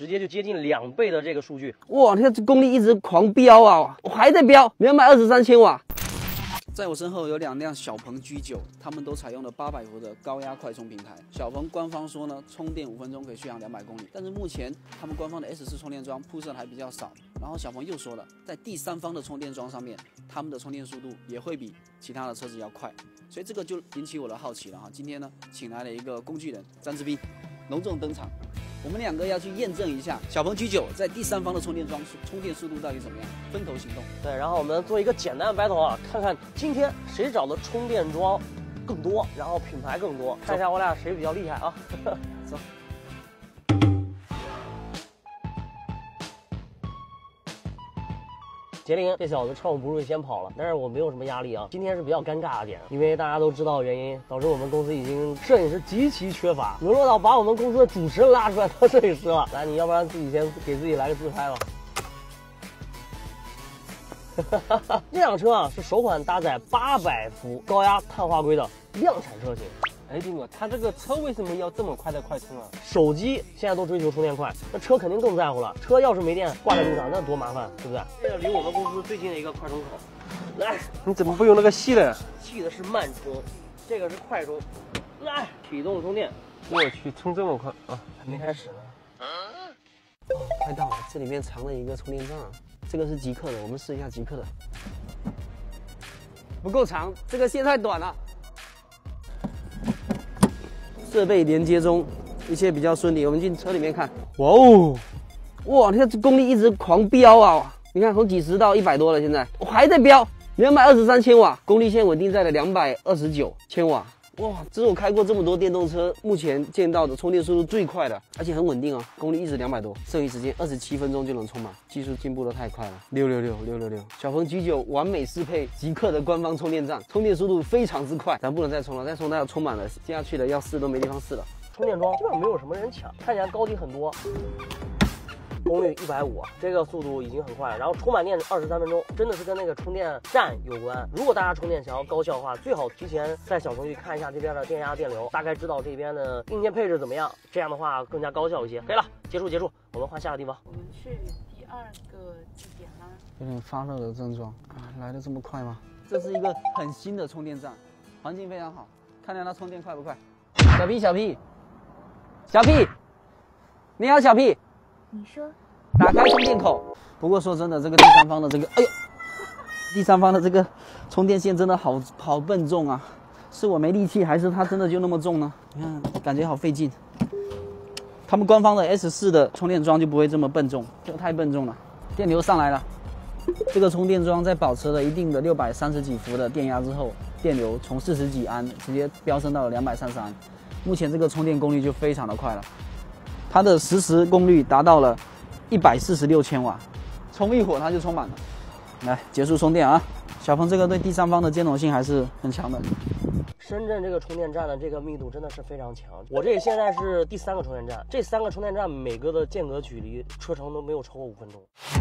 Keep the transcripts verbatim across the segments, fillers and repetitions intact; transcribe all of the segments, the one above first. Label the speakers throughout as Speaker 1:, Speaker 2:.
Speaker 1: 直接就接近两倍的这个数据。
Speaker 2: 哇，你看这功率一直狂飙啊，我还在飙，两百二十三千瓦。 在我身后有两辆小鹏 G 九， 他们都采用了八百伏的高压快充平台。小鹏官方说呢，充电五分钟可以续航两百公里，但是目前他们官方的 S 四充电桩铺设还比较少。然后小鹏又说了，在第三方的充电桩上面，他们的充电速度也会比其他的车子要快，所以这个就引起我的好奇了哈。今天呢，请来了一个工具人张志斌，隆重登场。 我们两个要去验证一下小鹏 G 九 在第三方的充电桩充电速度到底怎么样，分头行动。
Speaker 1: 对，然后我们做一个简单的 battle 啊，看看今天谁找的充电桩更多，然后品牌更多，看一下我俩谁比较厉害啊。走。杰林这小子趁我不注意先跑了，但是我没有什么压力啊。今天是比较尴尬的点，因为大家都知道原因，导致我们公司已经摄影师极其缺乏，沦落到把我们公司的主持人拉出来当摄影师了。来，你要不然自己先给自己来个自拍吧。这辆车啊是首款搭载八百伏高压碳化硅的量产车型。
Speaker 3: 哎，丁哥，它这个车为什么要这么快的快充啊？
Speaker 1: 手机现在都追求充电快，那车肯定更在乎了。车要是没电挂在路上，那多麻烦，对不对？这个离我们公司最近的一个快充口，来，
Speaker 3: 你怎么不用那个细的？
Speaker 1: 细的是慢充，这个是快充。来，启动充电。
Speaker 3: 我去，充这么快啊！
Speaker 1: 还没开始呢。
Speaker 2: 哦，快到了，这里面藏了一个充电站，这个是极客的，我们试一下极客的。不够长，这个线太短了。 设备连接中，一切比较顺利。我们进车里面看。哇哦，哇！你看这功率一直狂飙啊！你看从几十到一百多了，现在我还在飙，两百二十三千瓦，功率线稳定在了两百二十九千瓦。哇，这是我开过这么多电动车目前见到的充电速度最快的，而且很稳定啊，功率一直两百多，剩余时间二十七分钟就能充满，技术进步的太快了。六六六六六六，小鹏 G 九 完美适配极客的官方充电站，充电速度非常之快，咱不能再充了，再充它要充满了，接下去的要试都没地方试了。
Speaker 1: 充电桩基本上没有什么人抢，看起来高级很多。 功率一百五，这个速度已经很快了。然后充满电二十三分钟，真的是跟那个充电站有关。如果大家充电想要高效的话，最好提前在小程序看一下这边的电压、电流，大概知道这边的硬件配置怎么样，这样的话更加高效一些。可以了，结束结束，我们换下个地方。
Speaker 4: 我们去第二个地点啦。
Speaker 2: 有点发热的症状啊，来得这么快吗？这是一个很新的充电站，环境非常好，看看它充电快不快。小 P 小 P 小 P， 你好小 P。
Speaker 4: 你说，
Speaker 2: 打开充电口。不过说真的，这个第三方的这个，哎呦，第三方的这个充电线真的好好笨重啊！是我没力气，还是它真的就那么重呢？你看，感觉好费劲。他们官方的 S 四 的充电桩就不会这么笨重，这个太笨重了。电流上来了，这个充电桩在保持了一定的六百三十几伏的电压之后，电流从四十几安直接飙升到了两百三十安。目前这个充电功率就非常的快了。 它的实时功率达到了一百四十六千瓦，充一会儿它就充满了。来，结束充电啊！小鹏这个对第三方的兼容性还是很强的。
Speaker 1: 深圳这个充电站的这个密度真的是非常强。我这现在是第三个充电站，这三个充电站每个的间隔距离车程都没有超过五分钟。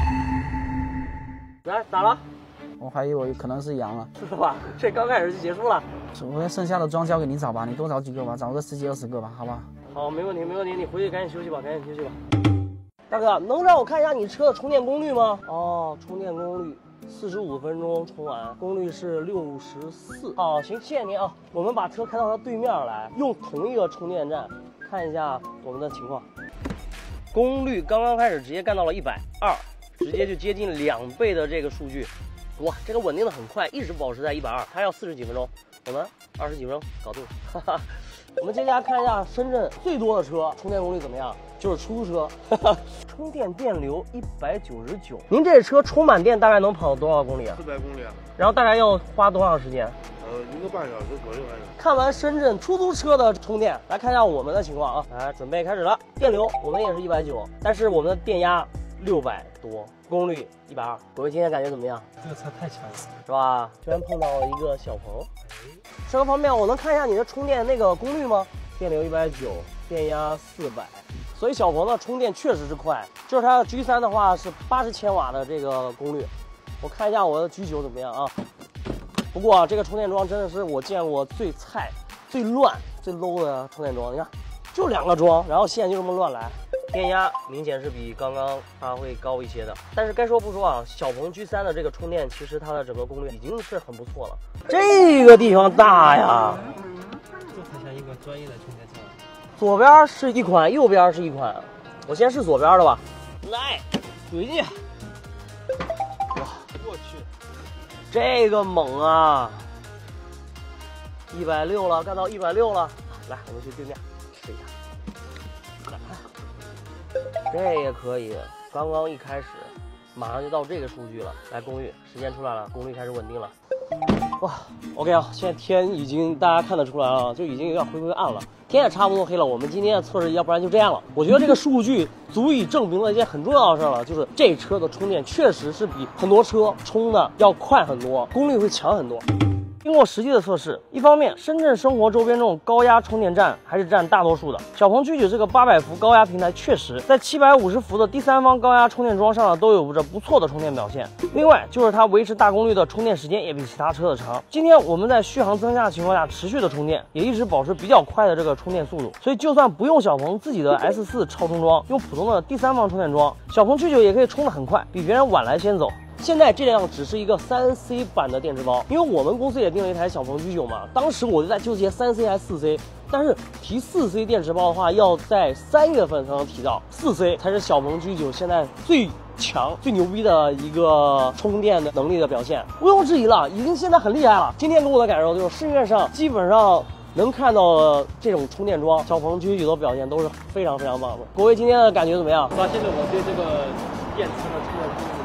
Speaker 1: 来，咋了？
Speaker 2: 我还以为可能是阳了，
Speaker 1: 是吧？这刚开始就结束了。
Speaker 2: 我剩下的桩交给你找吧，你多找几个吧，找个十几二十个吧，好吧？
Speaker 1: 好，没问题，没问题，你回去赶紧休息吧，赶紧休息吧。大哥，能让我看一下你车的充电功率吗？哦，充电功率四十五分钟充完，功率是六十四。好，行，谢谢您啊。我们把车开到它对面来，用同一个充电站看一下我们的情况。功率刚刚开始直接干到了一百二，直接就接近两倍的这个数据。哇，这个稳定的很快，一直保持在一百二，它要四十几分钟，我们二十几分钟搞定。哈哈。 我们接下来看一下深圳最多的车充电功率怎么样，就是出租车，充电电流一百九十九。您这车充满电大概能跑多少公里啊？
Speaker 5: 四百公里啊。
Speaker 1: 然后大概要花多长时间？
Speaker 5: 呃，一个半小时左右。
Speaker 1: 看完深圳出租车的充电，来看一下我们的情况啊！来，准备开始了。电流我们也是一百九，但是我们的电压六百多，功率一百二。各位今天感觉怎么样？
Speaker 3: 这个车太强了，
Speaker 1: 是吧？居然碰到了一个小鹏。 车个方便，我能看一下你的充电那个功率吗？电流一百九，电压四百，所以小鹏的充电确实是快。这是它的 G 三的话是八十千瓦的这个功率，我看一下我的 G 九怎么样啊？不过啊，这个充电桩真的是我见过最菜、最乱、最 low 的充电桩。你看，就两个桩，然后线就这么乱来。 电压明显是比刚刚它会高一些的。但是该说不说啊，小鹏 G 三 的这个充电，其实它的整个功率已经是很不错了。这个地方大呀，
Speaker 3: 这才像一个专业的充电站。
Speaker 1: 左边是一款，右边是一款。我先试左边的吧，来，怼进去。哇，
Speaker 3: 我去，
Speaker 1: 这个猛啊！一百六了，干到一百六了。来，我们去对面试一下。这也可以，刚刚一开始，马上就到这个数据了。来，功率，时间出来了，功率开始稳定了。哇 ，OK 啊，现在天已经大家看得出来了，就已经有点灰灰暗了，天也差不多黑了。我们今天的测试要不然就这样了。我觉得这个数据足以证明了一件很重要的事了，就是这车的充电确实是比很多车充的要快很多，功率会强很多。经过实际的测试，一方面，深圳生活周边这种高压充电站还是占大多数的。小鹏 G 九这个八百伏高压平台确实在七百五十伏的第三方高压充电桩上呢都有着不错的充电表现。另外，就是它维持大功率的充电时间也比其他车的长。今天我们在续航增加的情况下持续的充电，也一直保持比较快的这个充电速度。所以，就算不用小鹏自己的 S 四 超充桩，用普通的第三方充电桩，小鹏 G 九也可以充得很快，比别人晚来先走。现在这辆只是一个三 C 版的电池包，因为我们公司也订了一台小鹏 G 九嘛，当时我就在纠结三 C 还是四 C， 但是提四 C 电池包的话，要在三月份才能提到，四 C 才是小鹏 G 九现在最强、最牛逼的一个充电的能力的表现，毋庸置疑了，已经现在很厉害了。今天给我的感受就是市面上基本上能看到这种充电桩，小鹏 G 九的表现都是非常非常棒的。各位今天的感觉怎么样？
Speaker 3: 发现了我对这个电池的充电功率